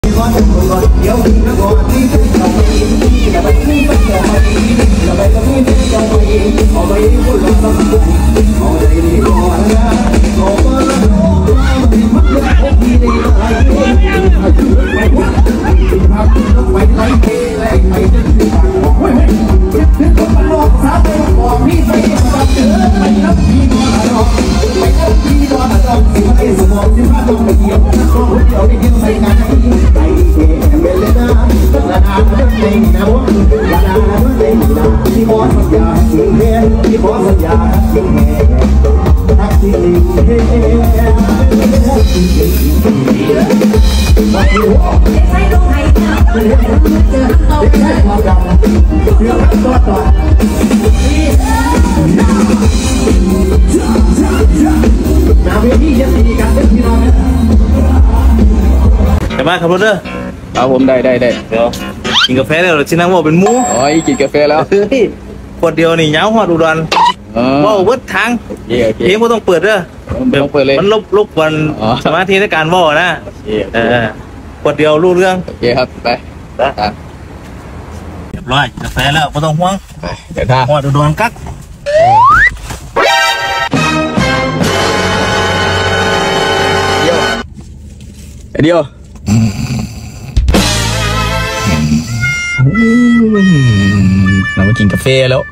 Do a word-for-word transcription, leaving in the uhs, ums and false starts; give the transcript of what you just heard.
เดี๋ยวดีนะก่อนที่จะเอาไปอย่าไปที่มันจะไปอย่าไปกับที่จะเอาไปเอาไปคนละสักคนเอาใจดีก่อนนะเอาไปแล้วมันเลือกพบที่ดีอะไรไปพักไปไหลไปไหลไปจนถึงเฮ้ยก็มาลอกสาวไปบอกพี่ไปกับเธอไปนับพี่นอนหรอกไปนับพี่นอนหรอกสิมาให้สมองสิมาต้องไปเกี่ยวนะก็เดี๋ยวได้ยินใส่งานไปเที่ยวเวลาละนานเรื่องเองนะวะละนานเรื่องเองนะที่บอสสัญญาสิ่งแห่ที่บอสสัญญาสิ่งแห่ทักที่แห่ใช้ลมหายใจเจอเราใช้ความดังเรื่องตัวต่อนาเวทียังมีการเล่นที่เราเนี่ยจะมาขับรถเด้อเอาผมได้ได้ได้เดี๋ยวกินกาแฟแล้วชินั่งว่าเป็นมูอ๋อกินกาแฟแล้วขวดเดียวนี่ย้าวหอดอุดรว่าเวิร์ดทางเพลงไม่ต้องเปิดเด้อต้องเปิดเลยมันลบลบวันสมาธิในการว่านะเออขวดเดียวรู้เรื่องโอเคครับไปเรียบร้อยกาแฟแล้วไม่ต้องห่วงเดี๋ยวท่าหอดอุดรกักเดี๋ยวเดี๋ยวเรามากินกาแฟแล้ว